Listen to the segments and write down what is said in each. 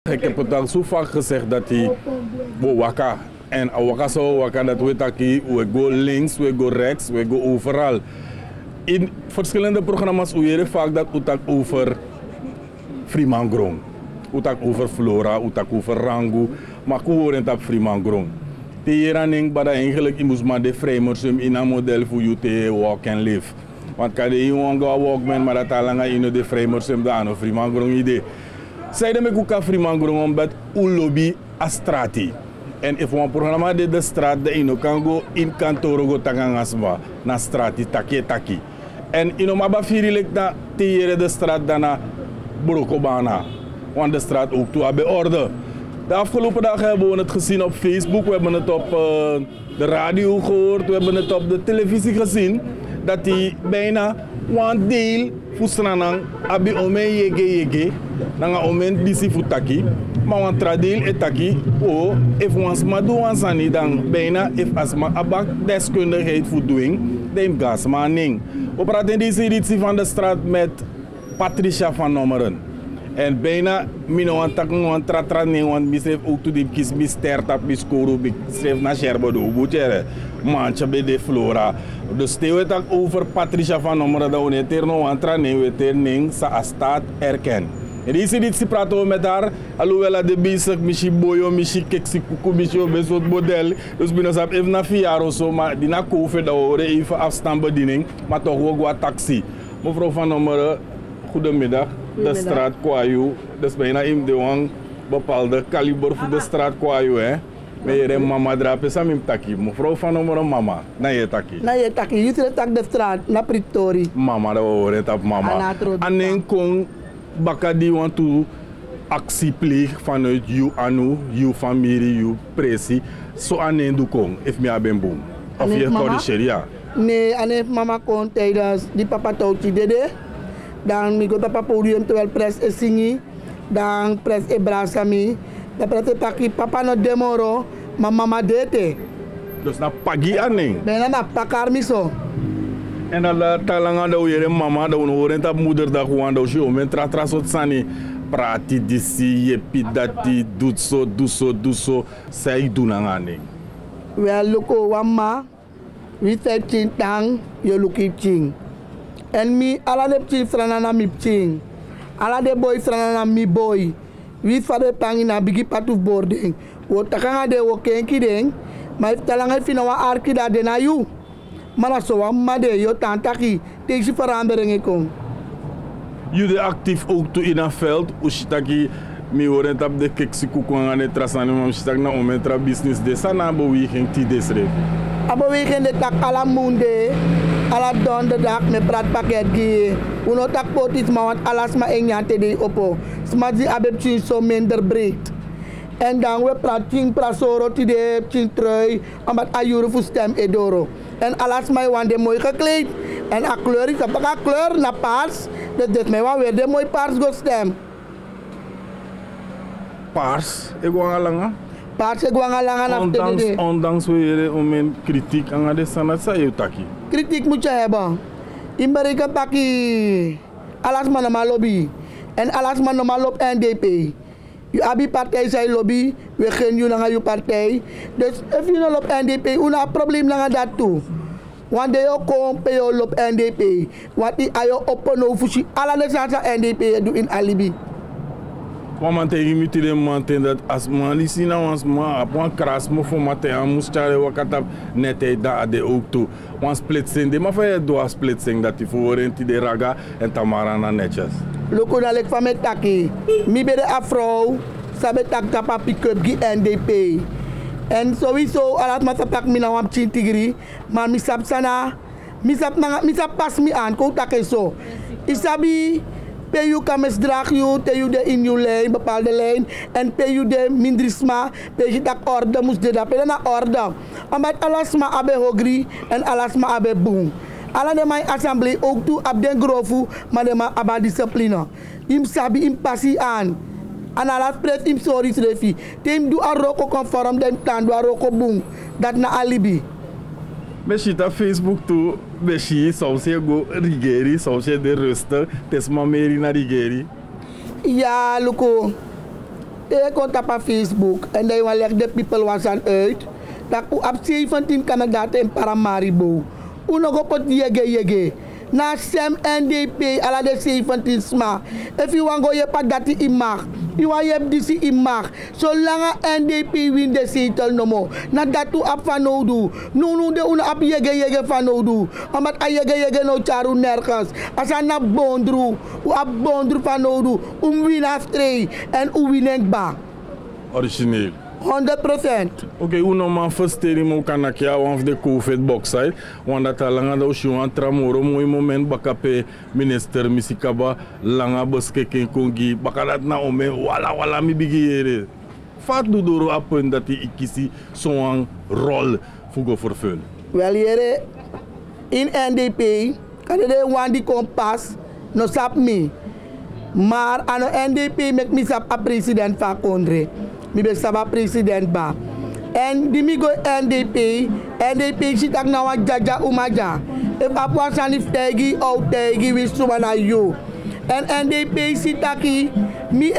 Ik heb het al zo vaak gezegd dat hij waka. En waka zo waka dat we taki, we go links, we go rechts, we go overal. In verschillende programma's hoor vaak dat we over Freemangrong. We over Flora, we over Rangu, maar we horen het op Freemangrong. De heraning bada eigenlijk je moest maar de framersum in een model voor je te walk and live. Want kan je gewoon gaan walkman, maar dat al in de framersum daar een Freemangrong idee. Zij me ook Freemangrong omdat u lobby a strati. En if een programma de straat de ino kan go in kantoro go tangangasma na strati taki. En ino maba firilik na tiere de straat daarna Brokobana. Want de straat ook toe hebben orde. De afgelopen dagen hebben we het gezien op Facebook, we hebben het op de radio gehoord, we hebben het op de televisie gezien. Dat hij bijna een deel van abi ome yege nanga omen disi futaki maar een tradeel etaki o if ons maar doen ansani dan bijna if asma abak deskundigheid voor doen dan gas maar ning. We praten deze editie van de straat met Patricia van Nommeren. En bijna mino aan takken tratra nee want misef ook toe die kis mister tap miskoro schreef na sherbo do boetjere mancha bij de Flora. Dus we het over Patricia van Nommeren dat we niet terno antra nee we terning sa staat erken. En deze editie praten we met haar, alhoewel de bezig misschien boyo, misschien keksi kuku, misschien een soort model. Dus binnen zap even na 4 jaar of zo, maar die na COVID dat we horen even afstandsbediening, maar toch ook wat taxi. Mevrouw van Nommeren, goedemiddag. De straat Kwayu, dus bijna in de bepaalde kaliber voor de straat Kwayu, hè? Maar je hebt mama drapen samen taki. Mevrouw van Nommeren mama, na je taki. Na je taki, je zit tak de straat, na Pretoria. Mama, dat we horen op mama. En dan kon Baka die want to actie pleeg vanuit jou anu, jou familie, jou pressie. Zo aan een doekong, if me hebben boom. Of je corrigeert, ja. Nee, en mama kon tijdens die papa touwtje dede. Dan ik op podium terwijl pres is zingen. Dan pres is brasami. Dan pres is taki papa no demoro, maar mama dete. Dus na pagi aning. Bijna na pakar miso. En dan talanga dat we hier mama dat we horen dat moederdag gewoon dat je om tra soort sani prati disi je pidati doet zo zij doen aan aning. Wel loko wamma, wie zei ching tang, je luki ching. En mi ala de ching strana mi ching, ala de boy strana mi boy. Wie vader tang in a bigi patu boarding. Wo takanga de wo kenki ding, maar talanga fina wa arki da de na you. Maar zo wamma de yo tantaki, deze veranderingen komen. Jullie actief ook toe in een veld, usitaki mi horen op de keksikoek aan het trasani, maar usitaki na ometra business de sana beweging ti desre. Beweging de tak ala munde, ala donderdag me praat pakket gie. Uno tak potis maar want alas ma enyante de opo. Smazi abeb chin zo minder breed. En dan we praat ching prasoro ti de ching trui, omdat ayuru fu stem edoro. En alas mij want de mooi gekleed. En a kleur is op de kleur na paars. Dus dit mij want weer de mooi paars go stem. Paars, ik wou al lang. Paars, ik wou al lang. Ondanks we om een kritiek aan de sanat sa je taki. Kritiek moet je hebben. In Amerika taki alas man normaal lobby. En alas man normaal op NDP. Je abi partij zijn lobby, we gaan je naar je partij. Dus als je nou op NDP, je hebt een probleem naar dat toe. Want je komt bij je op NDP. Want je open over alle de zaken NDP doen in alibi. Want tegen me te demanden dat als man die zien ons maar op een kras moet voor maten aan moest je wakata net daar de ook toe. Want splitsing, de maar van je doet splitsing dat die voor een die raga en tamara na netjes. Loko dat ik van mijn taki. Mi ben de afro, sabe tak tapa pick-up die NDP. En sowieso alat maar tak mi na wam chintigri, maar mi sap sana, mi sap pas mi aan, ko tak zo. Isabi pay you kames drag you, te you de in you lijn, bepaalde lijn, en pay you de mindrisma, pay you dat orde moest de dat, pay na orde. Omdat alasma abe hogri en alasma abe boom. Alla de mijn assemblee ook toe op den grofu, maar de ma aba discipline. Im sabi im passi aan. En alas pres im sorry refi. Tem do a roko conform den plan do a roko boom. Dat na alibi. Meshi ta Facebook toe, meshi soms go rigeri, soms de rusten, tes mameri na rigeri. Ja, luko. Ik kon op Facebook en dan leg de people was aan uit. Dat u op 17 kandidaten in Paramaribo. U nog op het jege. Na sem NDP ala de 17 sma. If you want go je pak dat die mag. You want je disi imag. Zolang NDP win de zetel no mo. Na dat u op van nodu. No de una op jege van nodu. Omdat a jege no charu nergens. As a na bondru. U op bondru van nodu. Win aftree. En winnen ba. Origineel. 100%. Oké, hoe normaal versteren we kan ik ja of de COVID-box uit, want dat al lang dat we aan tramoro mooi moment bakape minister Misikaba langa beschikking kongi bakadat na ome wala mi bigiere. Wat doet door op punt dat die ikisi zo'n rol voor vervullen? Wel hier in NDP kan je want die kompas no sap me, maar aan NDP mek mi sap a president van Kondre. Mi be saba president ba. En di mi go NDP zit ak na wan jaja umaja. If apwa sanif tegi ou tegi wis sumana you. En NDP zit aki mi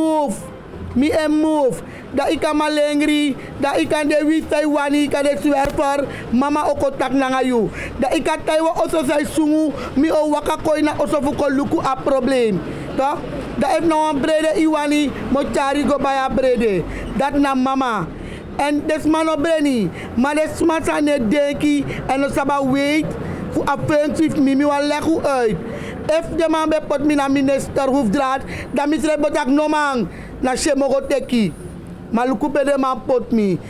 move. Da ika malengri, da ika de wis Taiwani, ika de swerper, mama okotak na you. Da ika Taiwa oso say sungu, mi o waka koina oso fuko luku a problem. Toch? Dat heeft nou een brede iwani, mochari go bij een brede. Dat na mama. En des man op breni. Maar des man zijn net denki en no saba wait voor offensief mimi wan leg u uit. If de man be pot mi na minister hoefdraad, dan misre botak no man na shemogo teki. Maar luku be de man pot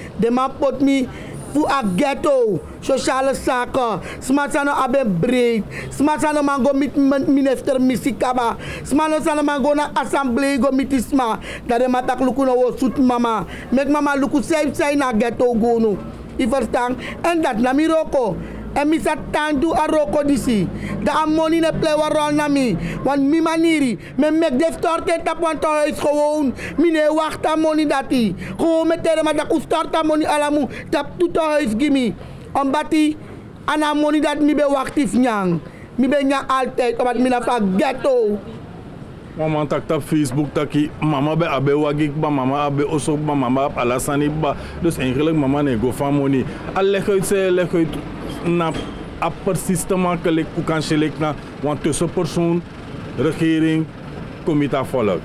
mi. Voor a ghetto, sociale zaken. Smatsano abe breed. Smatsano mango mit minister Misikaba. Smatsano mango na assemblee go mitisma. Dat de matak luku no wo soet mama. Mek mama luku safe na ghetto go no. I verstaan. En dat na mi roko. En mi sa tandu a roko disi. Da a money ne play waron na mi. Want mi maniri. Me mek de storte tap want huis gewoon. Mi ne wacht a money dati. Gewoon met tere maar dat u start a money alamu. Tap tout huis gimme. Ombati ana money dat mi be wachtif nyang. Mi be nyang altijd. Omdat mi na fa ghetto. Mama tak op Facebook taki mama be abe wagik ba mama abe osok ba mama alasani ba. Dus eigenlijk mama ne go van money. Al leg uit na apper systematisch hoe kan je na want tussenpersoon, regering, comité volk.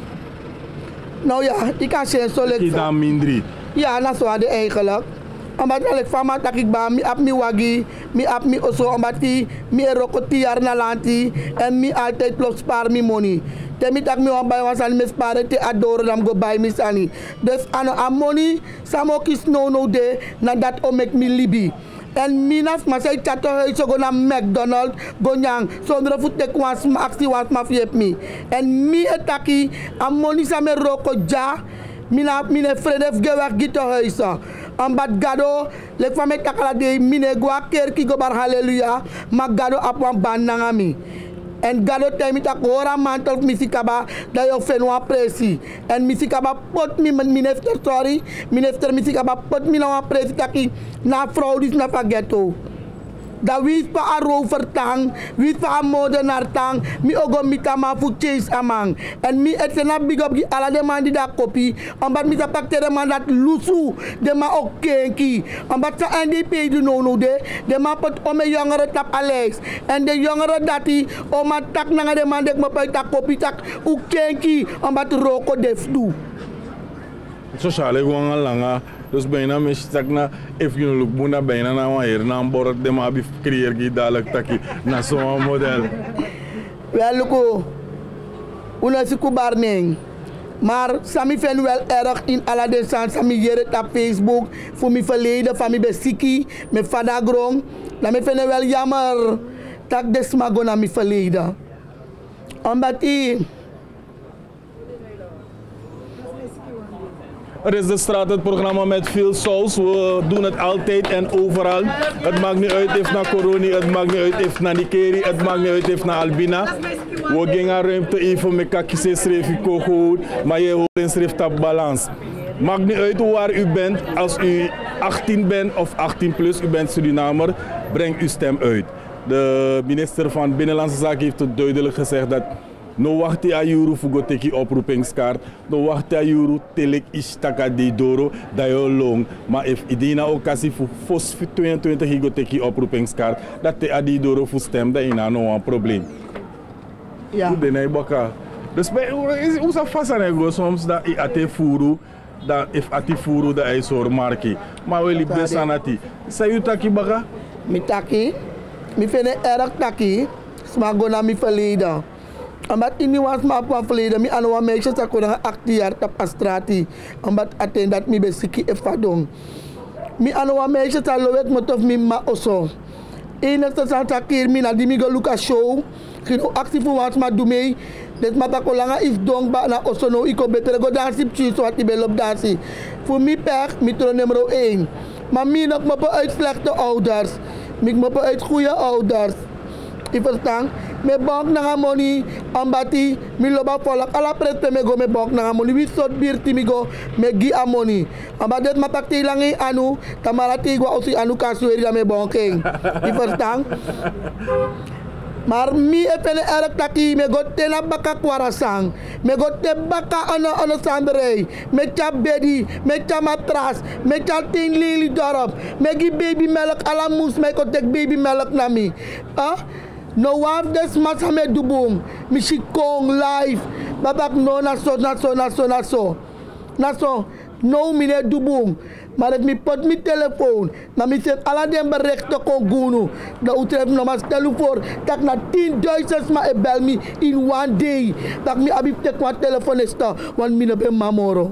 Nou ja, ik kan zeggen zo lekker. Is dat minder? Ja, dat is wat eigenlijk. Omdat ik van mij dat ik ba mi ap mi wagi, mi ap mi oso omdat mi rokoti jaar na lanti en mi altijd plus spaar mi money. Temi tak mi wan bay wan sani mi spare te adoro dam go bay mi sani. Dus ano a money samo kis no de na dat o mek mi libi. En minas masay chato so go na McDonald's go nyang sondre fut tek wan aksi wan ma fiep mi. En mi etaki a money sa me roko ja mine fredef gewak gito huisa. Ambat gado lek fa me takala de mine go aker ki go bar hallelujah ma gado ap wan ban nangami. En gado temi tak ora mantel Misikaba da yo fenwa presi. En Misikaba pot mi minister Misikaba pot mi na presi taki na fraudis na ghetto. Da wis pa a rover tang, wis pa a modenaar tang, mi ogo mitama fu chase amang. En mi etena big up gi ala de man di da kopi, omdat mi sa pak tere man dat lusu, de ma ook kenki. Omdat sa NDP du no de ma pot ome jongere tap Alex. En de jongere dati, oma tak nanga de man dek ma pa tak kopi tak u kenki, omdat roko def du. Sociale gewoon langa. Dus bijna mensen na if you look buna bijna na wan hier na borot de ma bi creëer gi dalek taki na zo'n model. Wel luko. Una siku barning. Maar sami fen wel erg in alla de sans sami jere op Facebook voor mi verleden van mi besiki me fada grong. Na me fen wel jammer tak desmago na mi verleden. Omdat Er is de straat, het programma met veel saus. We doen het altijd en overal. Het maakt niet uit of naar Coroni, het maakt niet uit of naar Nikeri, het maakt niet uit of naar Albina. We gingen ruimte even met kakise schreef ik goed, maar je hoort een schrift op balans. Maakt niet uit waar u bent, als u 18 bent of 18 plus, u bent Surinamer, breng uw stem uit. De minister van Binnenlandse Zaken heeft het duidelijk gezegd dat No wacht a juru fugo teki oproepingskaart. No wacht a juru telek istaka de doro da yo long. Maar if idina occasie voor fos 22 higo teki oproepingskaart, dat te adi doro voor stem, dat ina no een probleem. Ja. Hoe de nee baka. Dus bij hoe zou vast aan soms dat I ate furu, dat if ati furu dat is hoor marki. Maar we liep best aan ati. Zou je taki baka? Mi taki, mi vind het erg taki, smaak naar mi verleden. Omdat in die was maar van verleden, mi aan een meisje dat kon 18 jaar op astrati, omdat aten dat mi besiki efadong. Mi aan een meisje dat lowet moet of mi ma oso. Enigste zat keer mi na die mi go look a show, geen actie voor wat maar doe mee. Dit maar dat kolanga is dong ba na oso no iko beter go dansi pchi so wat die belop dansi. Voor mi pech, mi tro nummer 1. Maar mi nog moppen uit slechte ouders. Mi moppen uit goede ouders. Je verstaan? Me bank na money, ambati, mi loba volk. Alla preste me go me bank na money. Wie soort bier ti mi go, me gi a money. Amba dit matak ti langi anu, tamara ti gwa osi anu kasueri da me banking. Je verstaan? Maar mi even erg taki, me go tena baka kwarasang, me go te baka ano sanderij, me cha bedi, me cha matras, me cha ting lili dorp, me gi baby melk ala moes, me go tek baby melk na mi. No waf des masa me dubung, mi si kong live, babak no na so, no mine dubung. Maar het mi pot mi telefoon, na mi zet alle den berichten kon gunu. Da utref no maar stel voor dat na 10.000 ma e bel mi in one day. Dat mi abi tek kwa telefoon esta, want mi no ben mamoro.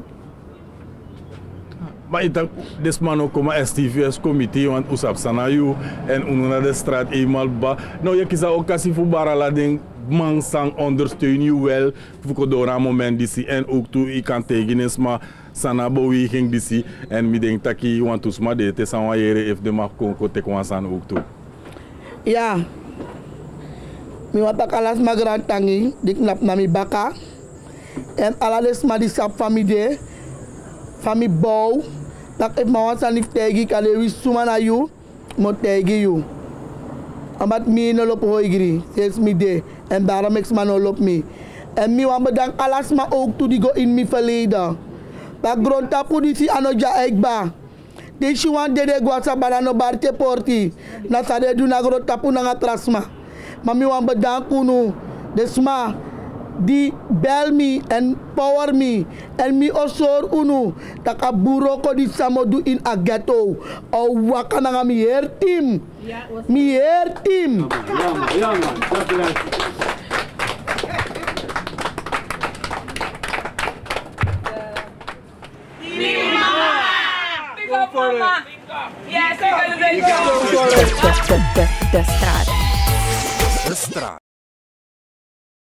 Maar ik dacht, deze man ook komen STVS committee, want usap sana you en ununa de straat eenmaal ba. Nou, je kiest ook kasi voor barala ding. Man sang ondersteun je wel voor door een moment disi en ook toe ik kan tegenis maar sana beweging disi en mi denk dat je want us maar dit is aan jere if de mag kon te kwam san ook toe. Ja. Mi wat alas magran tangi dik nap na mi baka en alades ma di sap famide fami bow tak if ma wan san if tegi kale wi sumana you mo tegi you. Amat mi no lop hoigri, ses mi de en daarom ik ma no lop mi. En mi wan bedank alas ma ook toe die go in mi verleden. Dat grond tapu di si anoja ekba. De si wan dede gwa sa banano barte porti. Na sa de du na grond tapu na ngatrasma. Ma mi wan bedank unu. Desma di bel mi en power mi en mi osor unu tak a buro ko di samodu in a ghetto o waka na mi hair team mi hair team ja man De straat.